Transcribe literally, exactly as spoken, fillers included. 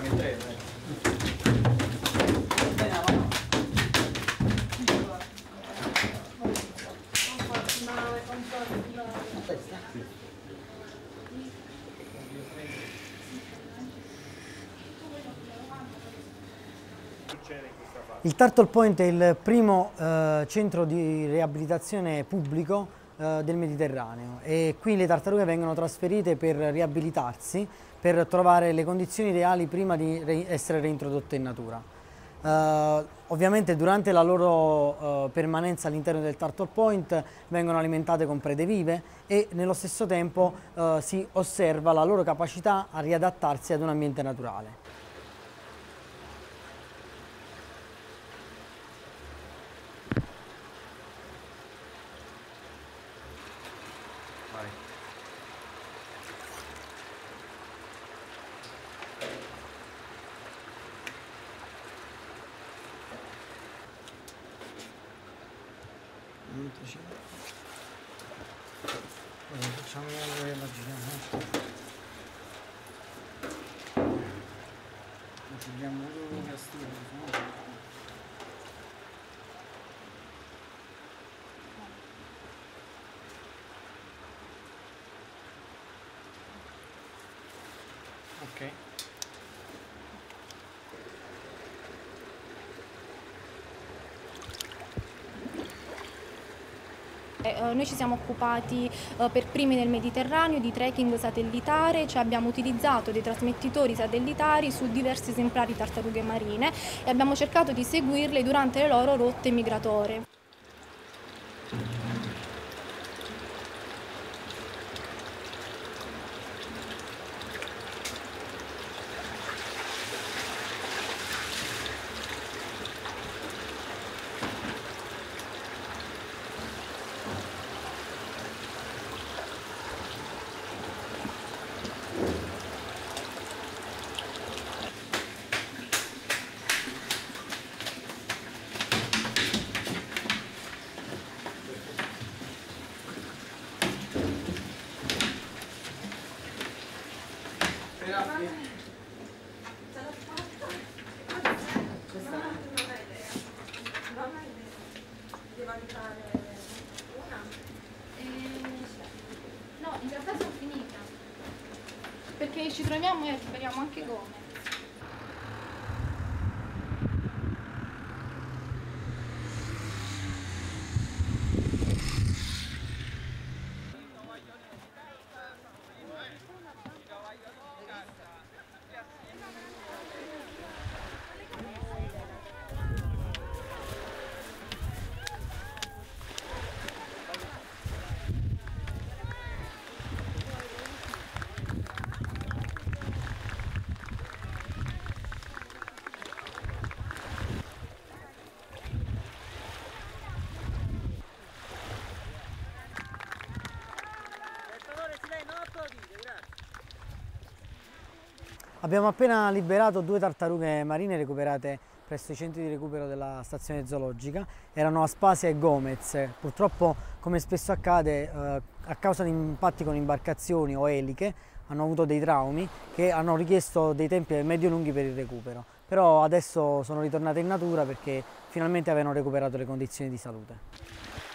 i tre, dai. Il Turtle Point è il primo eh, centro di riabilitazione pubblico eh, del Mediterraneo e qui le tartarughe vengono trasferite per riabilitarsi, per trovare le condizioni ideali prima di re essere reintrodotte in natura. Eh, ovviamente durante la loro eh, permanenza all'interno del Turtle Point vengono alimentate con prede vive e nello stesso tempo eh, si osserva la loro capacità a riadattarsi ad un ambiente naturale. Facciamo la giriamo. Ci diamo una castina. Ok. Eh, noi ci siamo occupati eh, per primi nel Mediterraneo di tracking satellitare, cioè abbiamo utilizzato dei trasmettitori satellitari su diversi esemplari di tartarughe marine e abbiamo cercato di seguirle durante le loro rotte migratorie. No, in realtà sono finita, perché ci troviamo e recuperiamo anche gome. Abbiamo appena liberato due tartarughe marine recuperate presso i centri di recupero della stazione zoologica. Erano Aspasia e Gomez. Purtroppo, come spesso accade, eh, a causa di impatti con imbarcazioni o eliche, hanno avuto dei traumi che hanno richiesto dei tempi medio-lunghi per il recupero. Però adesso sono ritornate in natura perché finalmente avevano recuperato le condizioni di salute.